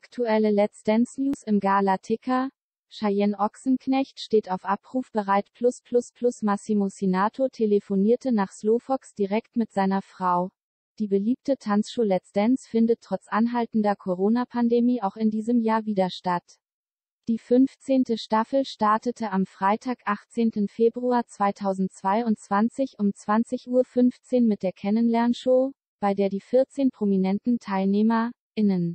Aktuelle Let's Dance News im Gala-Ticker. Cheyenne Ochsenknecht steht auf Abruf bereit. Massimo Sinato telefonierte nach Slowfox direkt mit seiner Frau. Die beliebte Tanzshow Let's Dance findet trotz anhaltender Corona-Pandemie auch in diesem Jahr wieder statt. Die 15. Staffel startete am Freitag, 18. Februar 2022 um 20:15 Uhr mit der Kennenlernshow, bei der die 14 prominenten TeilnehmerInnen,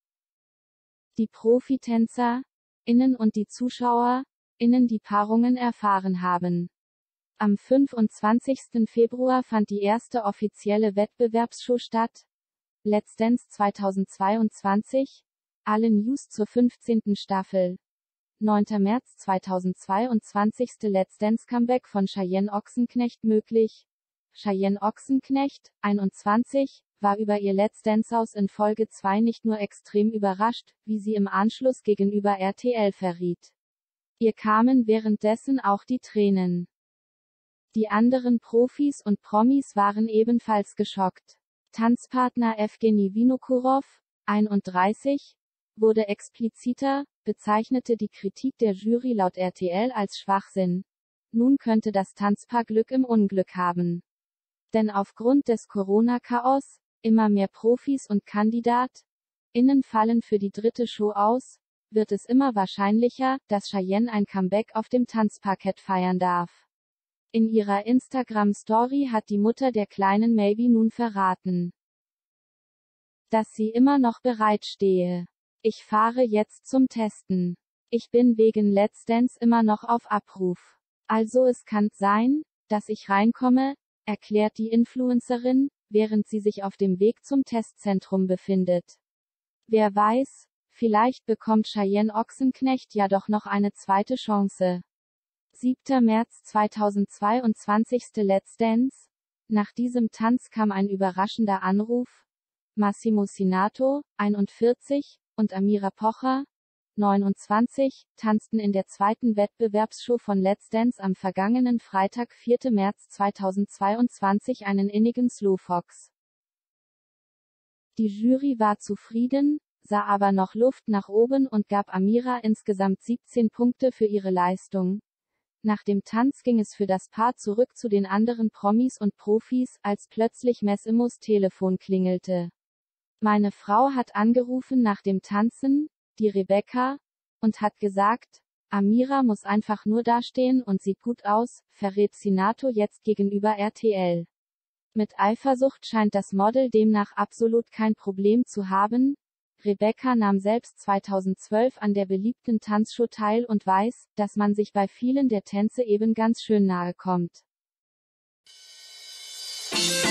die Profitänzerinnen und die ZuschauerInnen die Paarungen erfahren haben. Am 25. Februar fand die erste offizielle Wettbewerbsshow statt, Let's Dance 2022. Alle News zur 15. Staffel. 9. März 2022. Let's Dance Comeback von Cheyenne Ochsenknecht möglich. Cheyenne Ochsenknecht, 21, war über ihr Let's Dance Aus in Folge 2 nicht nur extrem überrascht, wie sie im Anschluss gegenüber RTL verriet. Ihr kamen währenddessen auch die Tränen. Die anderen Profis und Promis waren ebenfalls geschockt. Tanzpartner Evgeny Vinokurov, 31, wurde expliziter, bezeichnete die Kritik der Jury laut RTL als Schwachsinn. Nun könnte das Tanzpaar Glück im Unglück haben. Denn aufgrund des Corona-Chaos, immer mehr Profis und KandidatInnen fallen für die dritte Show aus, wird es immer wahrscheinlicher, dass Cheyenne ein Comeback auf dem Tanzparkett feiern darf. In ihrer Instagram-Story hat die Mutter der kleinen Maybe nun verraten, dass sie immer noch bereit stehe. Ich fahre jetzt zum Testen. Ich bin wegen Let's Dance immer noch auf Abruf. Also es kann sein, dass ich reinkomme, erklärt die Influencerin, während sie sich auf dem Weg zum Testzentrum befindet. Wer weiß, vielleicht bekommt Cheyenne Ochsenknecht ja doch noch eine zweite Chance. 7. März 2022. Let's Dance. Nach diesem Tanz kam ein überraschender Anruf. Massimo Sinato, 41, und Amira Pocher, 29, tanzten in der zweiten Wettbewerbsshow von Let's Dance am vergangenen Freitag, 4. März 2022 einen innigen Slowfox. Die Jury war zufrieden, sah aber noch Luft nach oben und gab Amira insgesamt 17 Punkte für ihre Leistung. Nach dem Tanz ging es für das Paar zurück zu den anderen Promis und Profis, als plötzlich Massimos Telefon klingelte. Meine Frau hat angerufen nach dem Tanzen, die Rebecca, und hat gesagt, Amira muss einfach nur dastehen und sieht gut aus, verrät Sinato jetzt gegenüber RTL. Mit Eifersucht scheint das Model demnach absolut kein Problem zu haben. Rebecca nahm selbst 2012 an der beliebten Tanzshow teil und weiß, dass man sich bei vielen der Tänze eben ganz schön nahe kommt.